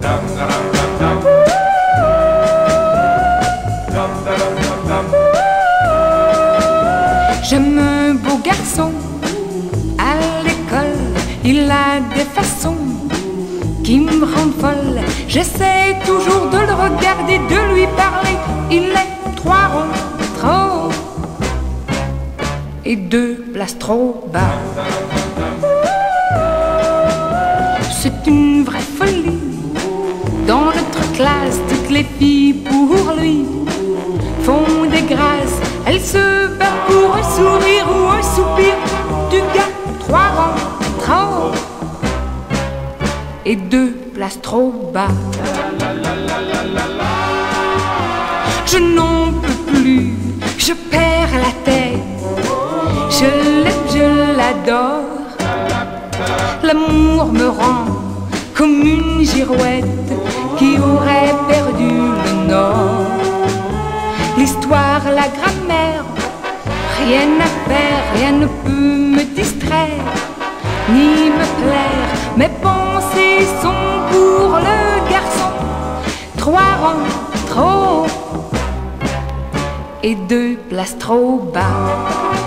J'aime un beau garçon à l'école, il a des façons qui me rendent folle. J'essaie toujours de le regarder, de lui parler. Il est 3 rangs trop et 2 places trop bas. C'est une vraie folie. Dans notre classe, toutes les filles pour lui font des grâces. Elles se battent pour un sourire ou un soupir du gars 3 rangs trop et 2 places trop bas. Je n'en peux plus, je perds la tête. Je l'aime, je l'adore. L'amour me rend comme une girouette qui aurait perdu le nord. L'histoire, la grammaire, rien à faire, rien ne peut me distraire ni me plaire. Mes pensées sont pour le garçon 3 rangs trop et 2 places trop bas.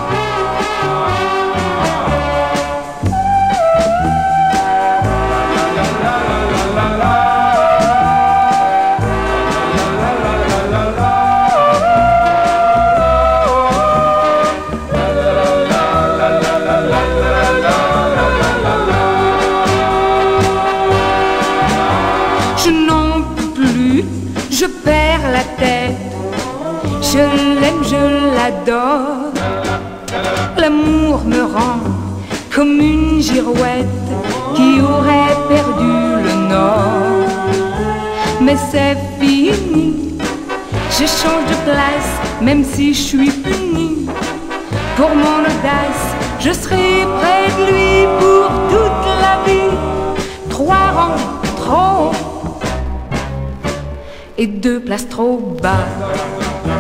Je n'en peux plus, je perds la tête. Je l'aime, je l'adore. L'amour me rend comme une girouette qui aurait perdu le nord. Mais c'est fini, je change de place, même si je suis punie. Pour mon audace, je serai près de lui pour toute la vie. 3 rangs trop et 2 places trop bas.